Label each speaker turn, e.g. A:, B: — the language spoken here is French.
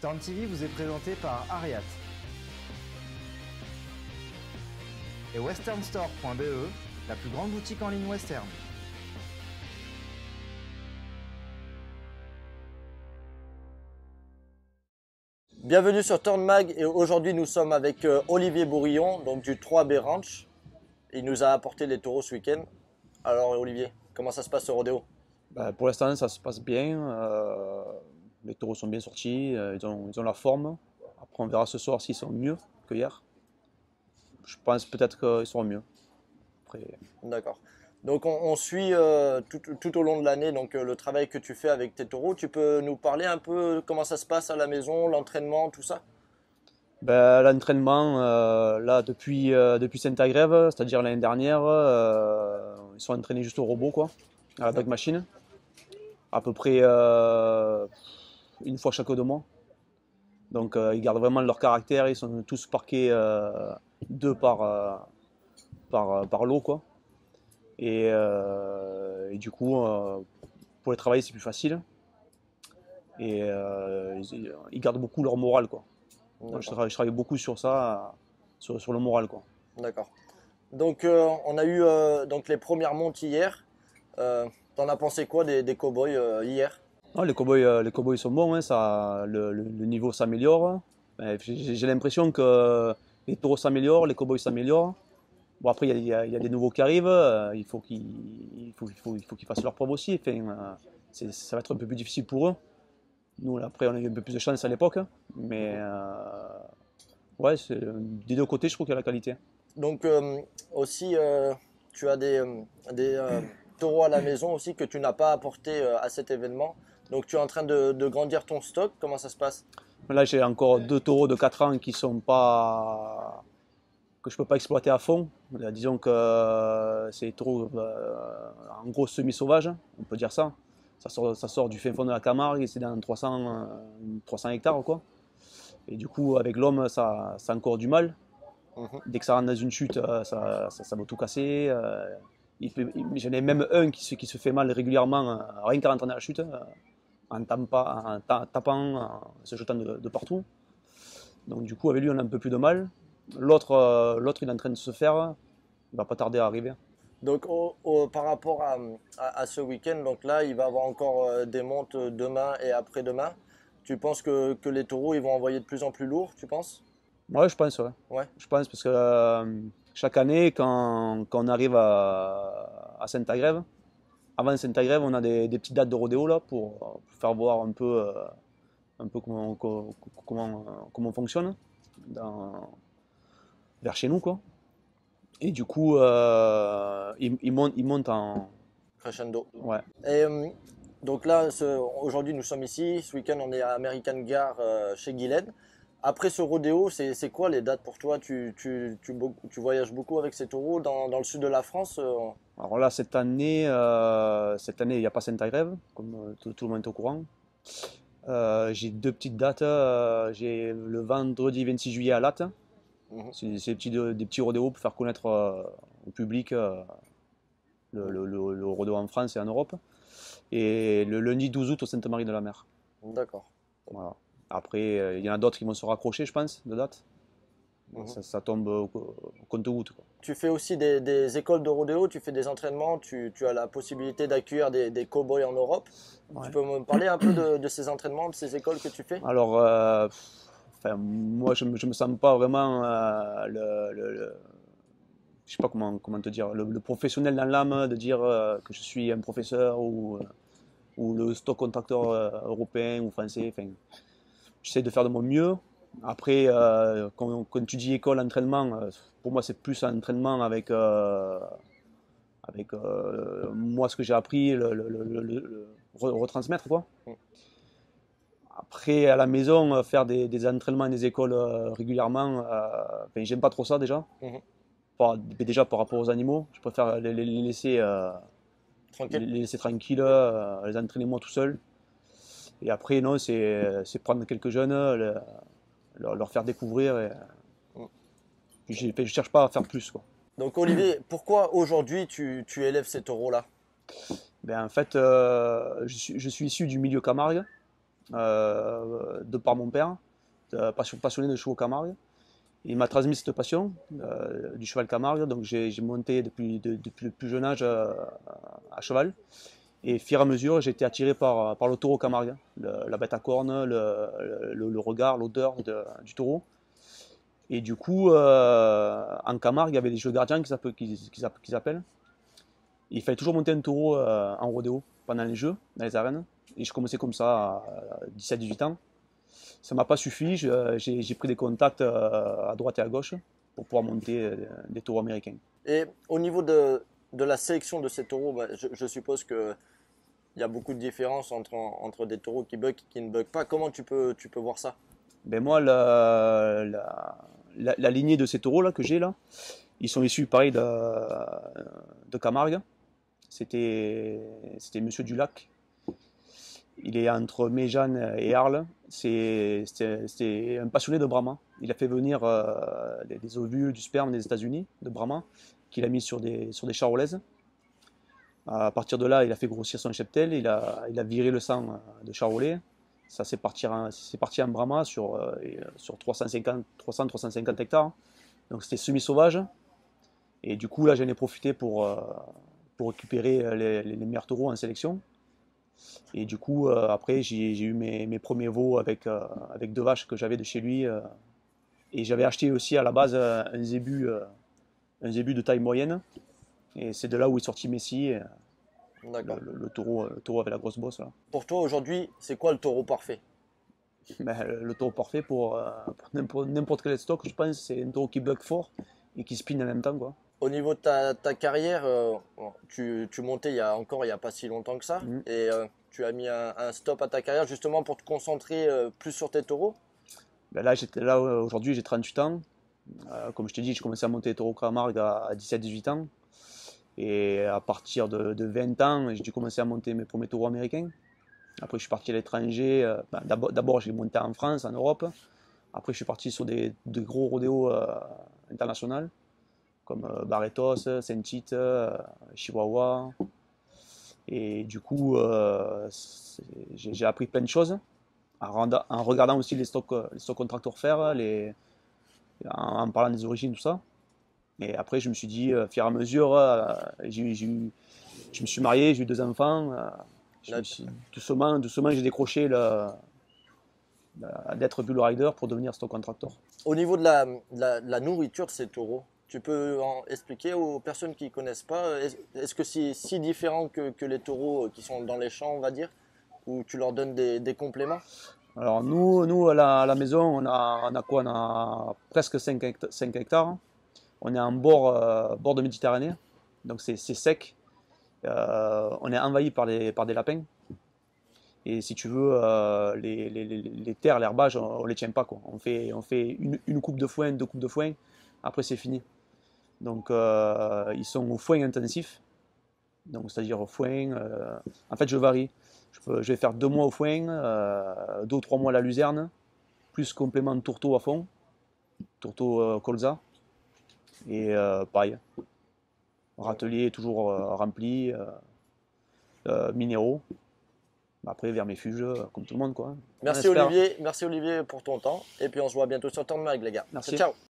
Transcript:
A: Turn TV vous est présenté par Ariat et westernstore.be, la plus grande boutique en ligne western.
B: Bienvenue sur Turn Mag et aujourd'hui nous sommes avec Olivier Bourillon, donc du 3B Ranch. Il nous a apporté les taureaux ce week-end. Alors Olivier, comment ça se passe ce rodéo?
C: Pour l'instant, ça se passe bien. Les taureaux sont bien sortis, ils ont la forme. Après, on verra ce soir s'ils sont mieux que hier. Je pense peut-être qu'ils seront mieux. Après,
B: D'accord. Donc on suit tout au long de l'année donc le travail que tu fais avec tes taureaux. Tu peux nous parler un peu comment ça se passe à la maison, l'entraînement, tout ça?
C: l'entraînement, là, depuis Saint-Agrève, c'est-à-dire l'année dernière, ils sont entraînés juste au robot, quoi, à la dog machine, à peu près une fois chaque 2 mois. Donc, ils gardent vraiment leur caractère, ils sont tous parqués deux par lot, quoi. Et du coup, pour les travailler, c'est plus facile. Et ils gardent beaucoup leur morale, quoi. Donc, je travaille beaucoup sur ça, sur le moral, quoi.
B: D'accord. Donc on a eu donc les premières montes hier. T'en as pensé quoi des cow-boys hier?
C: Non, les cowboys sont bons, hein, le niveau s'améliore. J'ai l'impression que les taureaux s'améliorent, les cowboys s'améliorent. Bon, après, il y a des nouveaux qui arrivent, il faut qu'ils fassent leur preuve aussi. Enfin, ça va être un peu plus difficile pour eux. Nous, après, on a eu un peu plus de chance à l'époque, mais ouais, des deux côtés, je trouve qu'il y a la qualité.
B: Donc aussi tu as des taureaux à la maison aussi que tu n'as pas apporté à cet événement. Donc tu es en train de grandir ton stock. Comment ça se passe?
C: Là, j'ai encore 2 taureaux de 4 ans qui sont pas que je peux pas exploiter à fond. Disons que c'est des taureaux en gros semi-sauvages, on peut dire ça. Ça sort du fin fond de la Camargue et c'est dans 300 hectares, quoi. Et du coup, avec l'homme, ça a encore du mal.
B: Mhm.
C: Dès que ça rentre dans une chute, ça va tout casser. J'en ai même un qui se fait mal régulièrement, rien qu'à rentrer dans la chute, tapant, en se jetant de partout. Donc du coup, avec lui, on a un peu plus de mal. L'autre, il est en train de se faire. Il va pas tarder à arriver.
B: Donc par rapport à ce week-end, donc là il va y avoir encore des montes demain et après-demain. Tu penses que les taureaux ils vont envoyer de plus en plus lourd, tu penses?
C: Ouais, je pense, ouais.
B: Ouais.
C: Je pense parce que chaque année, quand on arrive à Saint-Agrève, avant Saint-Agrève, on a des petites dates de rodéo là pour faire voir un peu comment on fonctionne vers chez nous, quoi. Et du coup, ils montent en.
B: Crescendo.
C: Ouais.
B: Et donc là, aujourd'hui nous sommes ici, ce week-end on est à American Gare chez Guylaine. Après ce rodéo, c'est quoi les dates pour toi? Tu voyages beaucoup avec ces taureaux dans le sud de la France
C: Alors là, cette année, il n'y a pas Saint-Agrève, comme tout le monde est au courant. J'ai 2 petites dates. J'ai le vendredi 26 juillet à Latte.
B: Mhm.
C: C'est des petits rodéos pour faire connaître au public le rodéo en France et en Europe. Et le lundi 12 août au Sainte-Marie-de-la-Mer.
B: D'accord.
C: Voilà. Après, il y en a d'autres qui vont se raccrocher, je pense, de date.
B: Mhm.
C: Ça tombe au compte-gouttes, quoi.
B: Tu fais aussi des écoles de rodéo, tu fais des entraînements, tu as la possibilité d'accueillir des cow-boys en Europe. Tu
C: Ouais.
B: peux me parler un peu de ces entraînements, de ces écoles que tu fais?
C: Alors, enfin, moi, je me sens pas vraiment je sais pas comment te dire, le professionnel dans l'âme de dire que je suis un professeur ou le stock contracteur européen ou français. Enfin, j'essaie de faire de mon mieux. Après, quand tu dis école, entraînement, pour moi, c'est plus un entraînement avec moi ce que j'ai appris, retransmettre, quoi.
B: Mhm.
C: Après, à la maison, faire des entraînements et des écoles régulièrement, enfin, j'aime pas trop ça déjà.
B: Mhm.
C: Déjà par rapport aux animaux, je préfère
B: Tranquille.
C: les laisser tranquilles, les entraîner moi tout seul. Et après, non, c'est prendre quelques jeunes, leur faire découvrir.
B: Mhm.
C: Je cherche pas à faire plus, quoi.
B: Donc Olivier, pourquoi aujourd'hui tu élèves ces taureaux-là?
C: En fait, je suis issu du milieu Camargue. de par mon père, passionné de chevaux Camargue. Il m'a transmis cette passion du cheval Camargue, donc j'ai monté depuis le plus jeune âge à cheval. Et au fur et à mesure, j'ai été attiré par le taureau Camargue, la bête à cornes, le regard, l'odeur du taureau. Et du coup, en Camargue, il y avait des jeux gardiens qu'ils appellent. Il fallait toujours monter un taureau en rodéo pendant les jeux, dans les arènes. Et je commençais comme ça à 17-18 ans. Ça m'a pas suffi, j'ai pris des contacts à droite et à gauche pour pouvoir monter des taureaux américains.
B: Et au niveau de la sélection de ces taureaux, bah, je suppose qu'il y a beaucoup de différences entre des taureaux qui buck et qui ne buck pas. Comment tu peux voir ça?
C: Ben moi, la lignée de ces taureaux là que j'ai là, ils sont issus pareil de Camargue. C'était Monsieur Dulac. Il est entre Méjeanne et Arles. C'était un passionné de Brahma. Il a fait venir des ovules, du sperme des États-Unis, de Brahma, qu'il a mis sur des charolaises. À partir de là, il a fait grossir son cheptel, il a viré le sang de charolais. Ça c'est parti en Brahma sur 300-350 hectares. Donc c'était semi-sauvage. Et du coup, là, j'en ai profité pour récupérer les meilleurs taureaux en sélection. Et du coup, après, j'ai eu mes premiers veaux avec deux vaches que j'avais de chez lui. Et j'avais acheté aussi à la base un zébu de taille moyenne. Et c'est de là où est sorti Messi,
B: D'accord.
C: le taureau avec la grosse bosse. Là.
B: Pour toi, aujourd'hui, c'est quoi le taureau parfait?
C: Ben, le taureau parfait pour n'importe quel stock, je pense, c'est un taureau qui buck fort et qui spin en même temps. Quoi.
B: Au niveau de ta carrière, bon, tu montais il y a pas si longtemps que ça,
C: Mhm.
B: et tu as mis un stop à ta carrière justement pour te concentrer plus sur tes taureaux.
C: Ben là, aujourd'hui, j'ai 38 ans. Comme je t'ai dit, j'ai commencé à monter les taureaux Camargue à 17-18 ans. Et à partir de 20 ans, j'ai dû commencer à monter mes premiers taureaux américains. Après, je suis parti à l'étranger. D'abord, j'ai monté en France, en Europe. Après, je suis parti sur de gros rodéos internationaux, comme Barretos, Saint-Tite, Chihuahua. Et du coup, j'ai appris plein de choses en regardant aussi les stocks contracteurs faire, en parlant des origines, tout ça. Et après, je me suis dit, au fur et à mesure, je me suis marié, j'ai eu 2 enfants. Doucement, j'ai décroché d'être bull rider pour devenir stock contractor.
B: Au niveau de la nourriture de ces taureaux, tu peux en expliquer aux personnes qui ne connaissent pas, est-ce que c'est si différent que les taureaux qui sont dans les champs, on va dire, où tu leur donnes des compléments?
C: Alors nous à la maison, on a quoi? On a presque 5 hectares. On est en bord de Méditerranée, donc c'est sec. On est envahi par des lapins. Et si tu veux, les terres, l'herbage, on les tient pas, quoi. On fait une coupe de foin, 2 coupes de foin, après c'est fini. Donc ils sont au foin intensif, donc c'est-à-dire au foin. En fait, je varie. Je vais faire 2 mois au foin, 2 ou 3 mois à la luzerne, plus complément de tourteau à fond, tourteau colza, et paille. Râtelier toujours rempli, minéraux. Après, vermifuge, comme tout le monde, quoi.
B: Merci Olivier pour ton temps, et puis on se voit bientôt sur Turn Mag, les gars.
C: Merci.
B: Ciao.